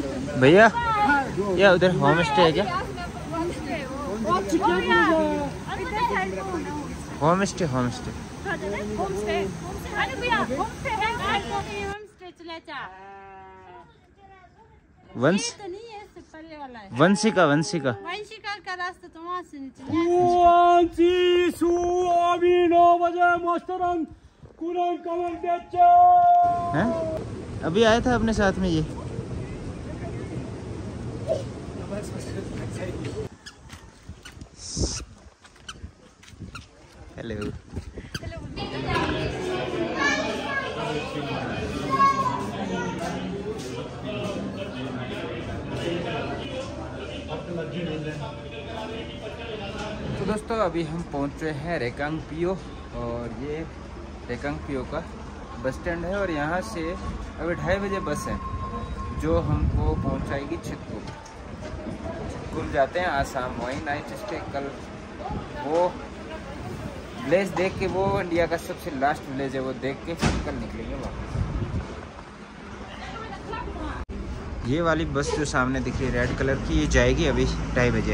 भैया ये उधर होम स्टे है क्या? होम स्टे वंशिका का रास्ता तो वहाँ से हैं? अभी आया था अपने साथ में ये। हेलो। तो दोस्तों अभी हम पहुंचे हैं रेकांगपिओ और ये रेकांगपिओ का बस स्टैंड है और यहाँ से अभी 2:30 बजे बस है जो हमको पहुंचाएगी चितकुल जाते हैं आसाम, वहीं नाइट स्टे। कल वो विलेज देख के, वो इंडिया का सबसे लास्ट विलेज है, वो देख के कल निकलेंगे वापस। ये वाली बस जो सामने दिख रही है रेड कलर की, ये जाएगी अभी 2:30 बजे।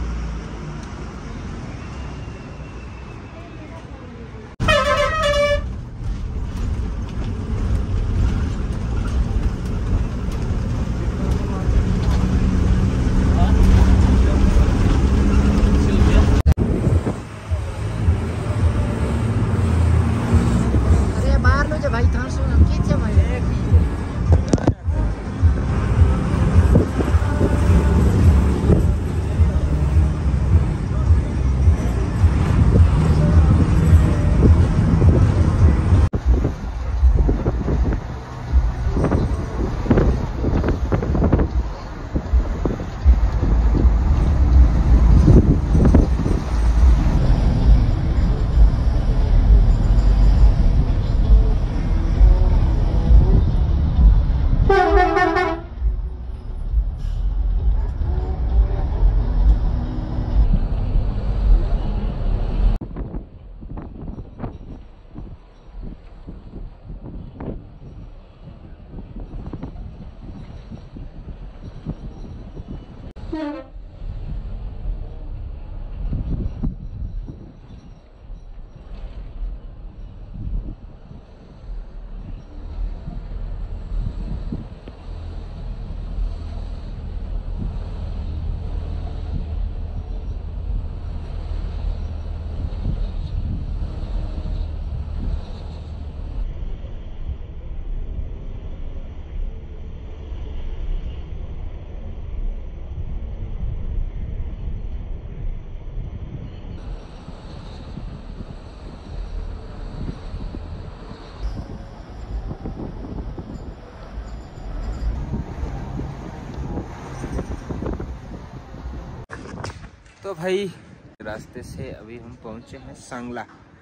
तो भाई रास्ते से अभी हम पहुंचे हैं सांगला।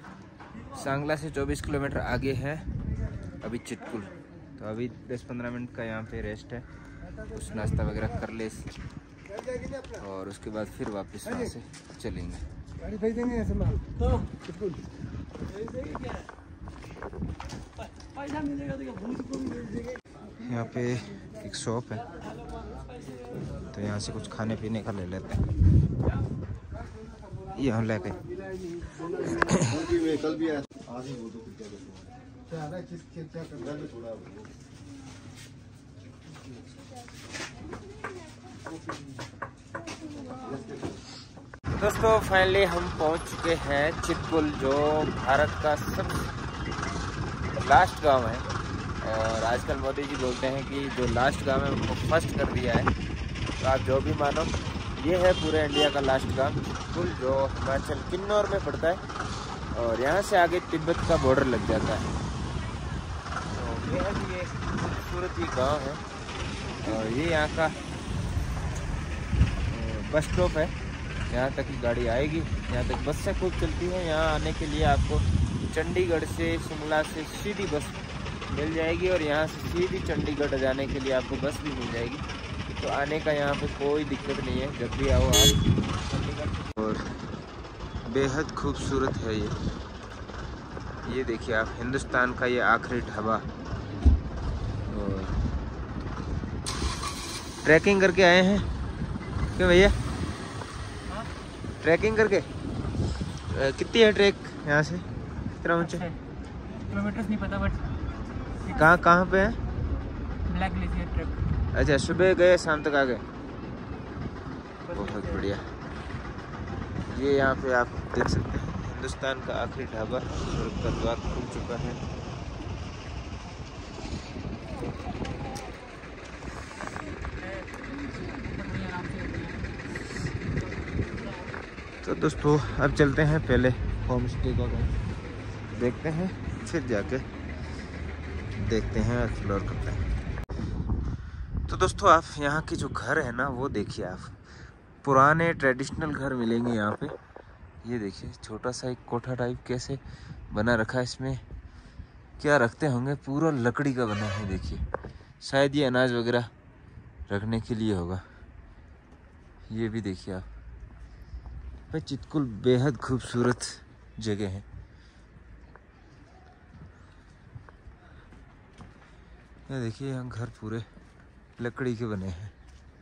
सांगला से 24 किलोमीटर आगे है अभी चितकुल। तो अभी 10-15 मिनट का यहाँ पे रेस्ट है, कुछ नाश्ता वगैरह कर ले और उसके बाद फिर वापस वहाँ से चलेंगे। यहाँ पे एक शॉप है तो यहाँ से कुछ खाने पीने का ले लेते हैं। यहाँ लेके दोस्तों फाइनली हम पहुंच चुके हैं चितकुल, जो भारत का सबसे लास्ट गांव है। और आजकल मोदी जी बोलते हैं कि जो लास्ट गांव है उनको फर्स्ट कर दिया है। तो आप जो भी मानो, ये है पूरे इंडिया का लास्ट गांव चितकुल, जो हिमाचल किन्नौर में पड़ता है और यहाँ से आगे तिब्बत का बॉर्डर लग जाता है। तो ये खूबसूरत ही गाँव है और ये यहाँ का बस स्टॉप है। यहाँ तक की गाड़ी आएगी, यहाँ तक बस से खूब चलती है। यहाँ आने के लिए आपको चंडीगढ़ से, शिमला से सीधी बस मिल जाएगी और यहाँ से सीधी चंडीगढ़ जाने के लिए आपको बस भी मिल जाएगी। तो आने का यहाँ पे कोई दिक्कत नहीं है, जब भी आओ आप चंडीगढ़। और बेहद खूबसूरत है ये देखिए आप, हिंदुस्तान का ये आखिरी ढाबा। और ट्रैकिंग करके आए हैं क्यों भैया? ट्रैकिंग करके कितनी है ट्रैक यहाँ से? कितना ऊंचा? किलोमीटर नहीं पता बट कहाँ पे है? Black glacier track. अच्छा, सुबह गए शाम तक आ गए। बहुत बढ़िया। ये यहाँ पे आप देख सकते हैं हिंदुस्तान का आखिरी ढाबा स्वर्ग का द्वार खुल चुका है। तो दोस्तों अब चलते हैं, पहले होम स्टे का देखते हैं, फिर जाके देखते हैं, एक्सप्लोर करते हैं। तो दोस्तों आप यहाँ के जो घर है ना वो देखिए, आप पुराने ट्रेडिशनल घर मिलेंगे यहाँ पे। ये देखिए छोटा सा एक कोठा टाइप कैसे बना रखा है, इसमें क्या रखते होंगे, पूरा लकड़ी का बना है। देखिए शायद ये अनाज वगैरह रखने के लिए होगा। ये भी देखिए आप भाई, चितकुल बेहद खूबसूरत जगह है। ये देखिए यहाँ घर पूरे लकड़ी के बने हैं।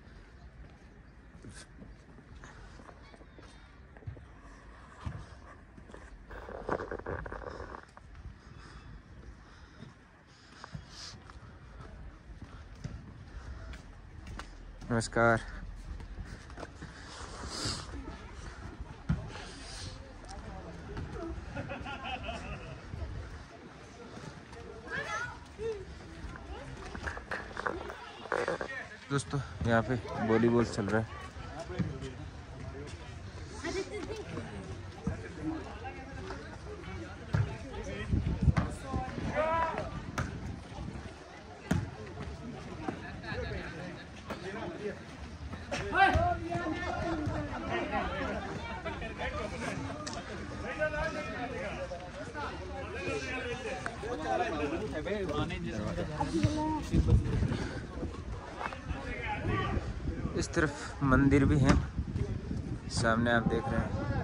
नमस्कार। दोस्तों यहाँ पे वॉलीबॉल चल रहा है। इस तरफ मंदिर भी है, सामने आप देख रहे हैं।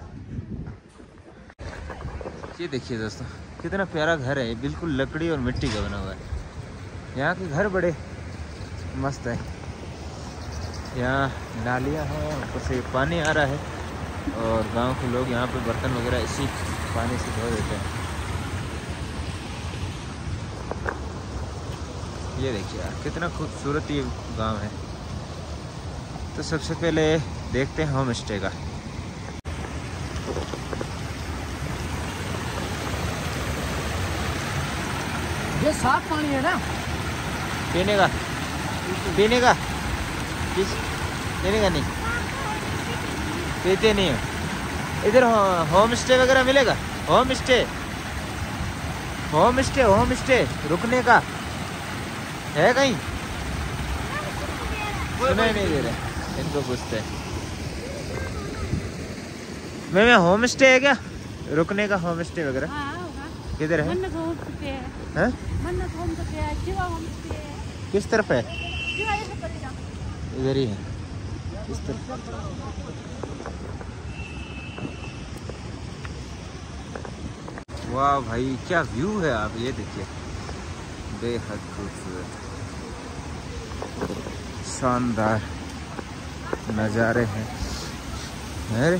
ये देखिए दोस्तों कितना प्यारा घर है, बिल्कुल लकड़ी और मिट्टी का बना हुआ है। यहाँ के घर बड़े मस्त है। यहाँ नालियाँ हैं, ऊपर से पानी आ रहा है और गांव के लोग यहाँ पे बर्तन वगैरह इसी पानी से धो देते हैं। ये देखिए यार कितना खूबसूरत ये गांव है। तो सबसे पहले देखते हैं होम स्टे का। ये साफ पानी है ना पीने का? किस पीने का नहीं, पीते नहीं हो। इधर होम स्टे वगैरह मिलेगा? होम स्टे रुकने का है कहीं? सुनाई नहीं दे रहा, इनको पूछते हैं। मैं होम स्टे है क्या, रुकने का होम स्टे वगैरह? किधर है? हैं? किस तरफ है? इधर ही है, इस तरफ। वाह भाई क्या व्यू है, आप ये देखिए, बेहद खूबसूरत शानदार नज़ारे हैं। अरे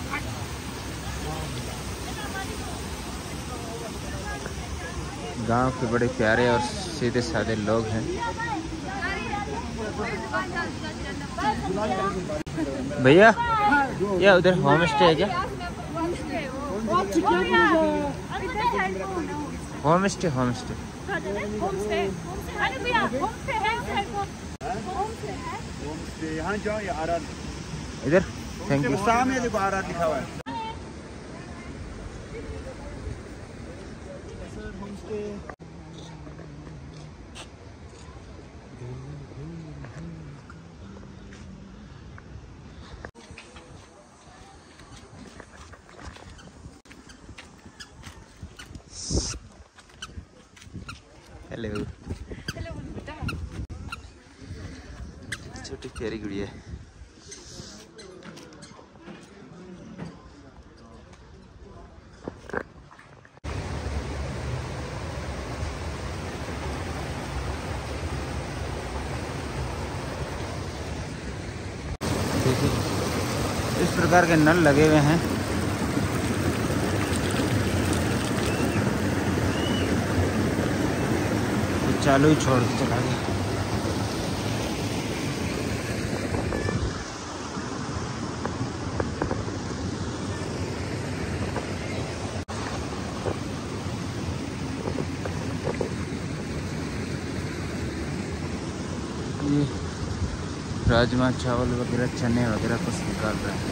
गांव के बड़े प्यारे और सीधे साधे लोग हैं। भैया ये उधर होम स्टे है क्या? होम स्टे यहाँ जाओ या आराध इधर। Thank you. सामने देखो आराध लिखा हुआ है। हेलो, छोटी प्यारी गुड़िया है। देखिए इस प्रकार के नल लगे हुए हैं। तो चालू ही छोड़ के चला गया। ये राजमा चावल वगैरह चने वगैरह कुछ निकाल रहे हैं।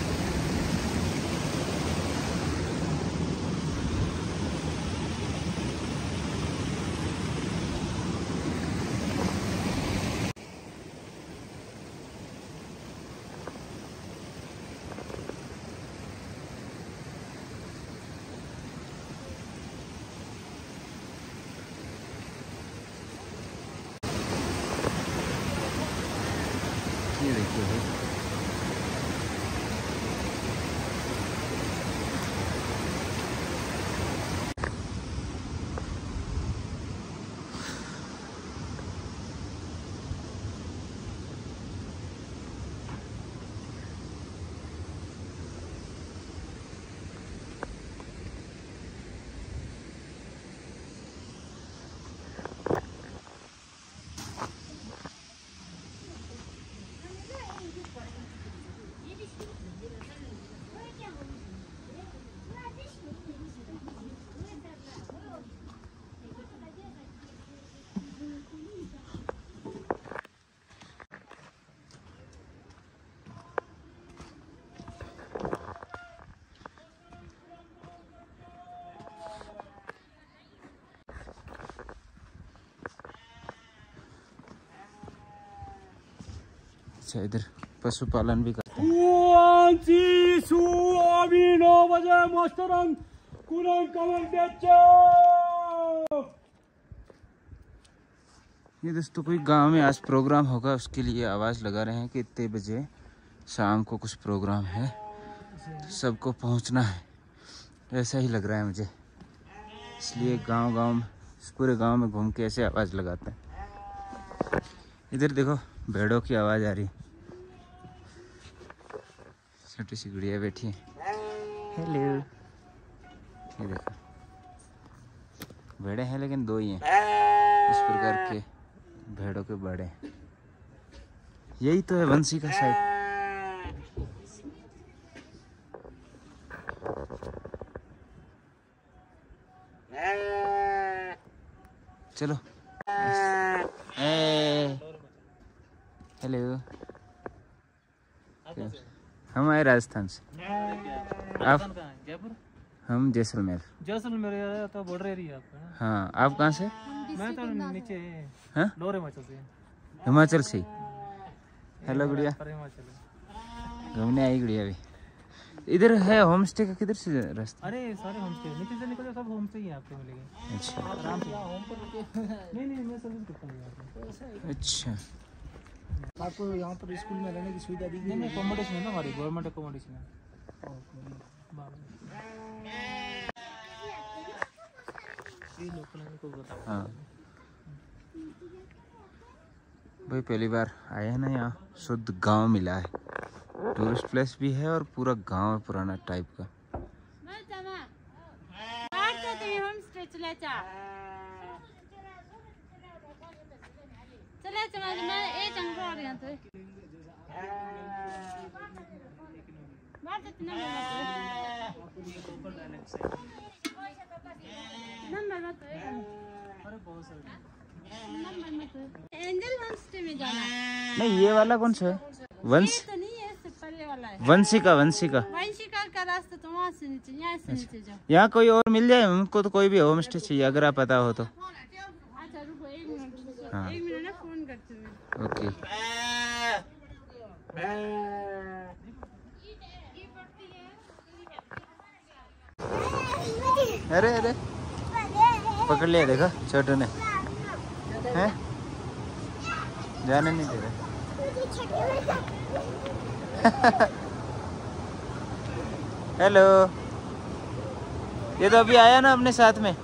ये देखिए भाई अच्छा इधर पशुपालन भी करते हैं। ये दोस्तों कोई गांव में आज प्रोग्राम होगा, उसके लिए आवाज़ लगा रहे हैं कि इतने बजे शाम को कुछ प्रोग्राम है, सबको पहुंचना है। ऐसा ही लग रहा है मुझे, इसलिए गांव पूरे गांव में घूम के ऐसे आवाज़ लगाते हैं। इधर देखो भेड़ों की आवाज़ आ रही है। छोटी सी गुड़िया बैठी है। हेलो। ये देखो भेड़े हैं लेकिन दो ही हैं, इस प्रकार के भेड़ों के बड़े। यही तो है वंशी का साइड। चलो हेलो। हम आए राजस्थान से। आप? जयपुर। हम जैसलमेर। जैसलमेर तो बॉर्डर एरिया आपका। हाँ आप कहाँ से? मैं तो नीचे हाँ लोअर हिमाचल से। हिमाचल से। हेलो गुड़िया, हिमाचल घूमने आई गुड़िया भी। इधर है होम स्टे का किधर से रास्ता? अरे सारे होम स्टे नीचे से निकलो, सब होम स्टे ही आपको मिलेंगे। अच्छा आराम से। नहीं मैं सर्विस करता हूँ यहाँ पे। अच्छा आपको यहाँ पर स्कूल में रहने की सुविधा दी? नहीं अकोमोडेशन है ना, हमारी गवर्नमेंट अकोमोडेशन है। हाँ भाई पहली बार आए हैं ना यहाँ, शुद्ध गांव मिला है। टूरिस्ट प्लेस भी है और पूरा गांव है पुराना टाइप का। एंजल होमस्टे में जाना है। नहीं ये वाला कौन सा है? वंश तो नहीं है, इससे पहले वाला है। वंशिका का रास्ता तो वहाँ से नीचे, यहाँ से नीचे जाओ। यहाँ कोई और मिल जाए हमको, तो कोई भी होम स्टे चाहिए अगर आप पता हो तो। अच्छा रुको 1 मिनट। हाँ 1 मिनट ना फोन करते हुए। ओके। अरे अरे पकड़ लिया, देखा छोटू ने। हैं जाने नहीं दे रहे। हेलो। ये तो अभी आया ना अपने साथ में,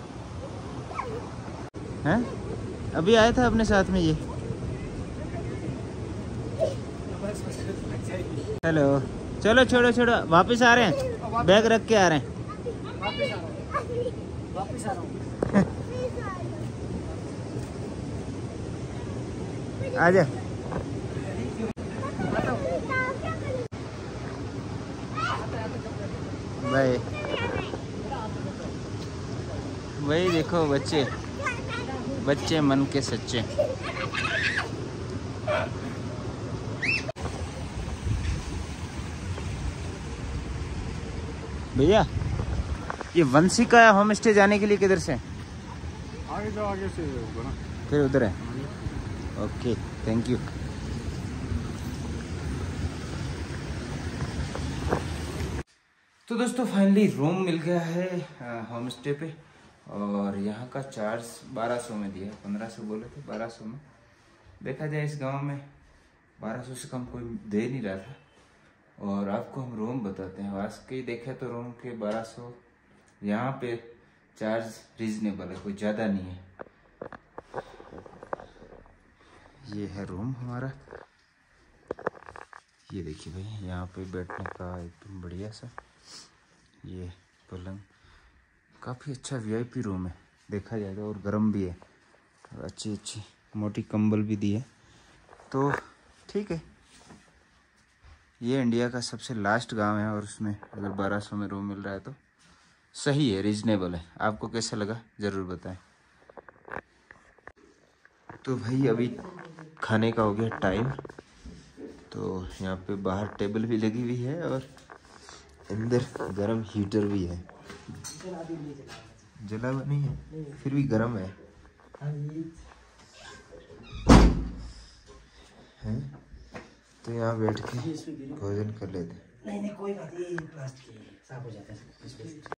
हैं? अभी आया था अपने साथ में ये। हेलो, चलो छोड़ो छोड़ो, वापस आ रहे हैं, बैग रख के आ रहे हैं। वापस आ रहा हूँ। आजा। भाई वही देखो, बच्चे मन के सच्चे। भैया ये वंशी का होम स्टे जाने के लिए किधर से? आगे जाओ, आगे से होगा ना, फिर उधर है। Okay, thank you. तो दोस्तों फाइनली रूम मिल गया है होम स्टे पे, और यहाँ का चार्ज 1200 में दिया है। 1500 बोले थे, 1200 में। देखा जाए इस गांव में 1200 से कम कोई दे नहीं रहा था। और आपको हम रूम बताते हैं, वाकई देखे तो रूम के 1200 यहाँ पे चार्ज रीजनेबल है, कोई ज़्यादा नहीं है। ये है रूम हमारा। ये देखिए भाई, यहाँ पे बैठने का एकदम बढ़िया सा ये पलंग, काफ़ी अच्छा वीआईपी रूम है देखा जाएगा, और गर्म भी है, और अच्छी मोटी कंबल भी दी है, तो ठीक है। ये इंडिया का सबसे लास्ट गांव है, और उसमें अगर 1200 में रूम मिल रहा है तो सही है, रीजनेबल है। आपको कैसा लगा ज़रूर बताएं। तो भाई अभी खाने का हो गया टाइम, तो यहाँ पे बाहर टेबल भी लगी हुई है, और अंदर गरम हीटर भी है। जला हुआ नहीं है, फिर भी गरम है। तो यहाँ बैठ के भोजन कर लेते। नहीं कोई बात, ये प्लास्टिक साफ हो जाता है।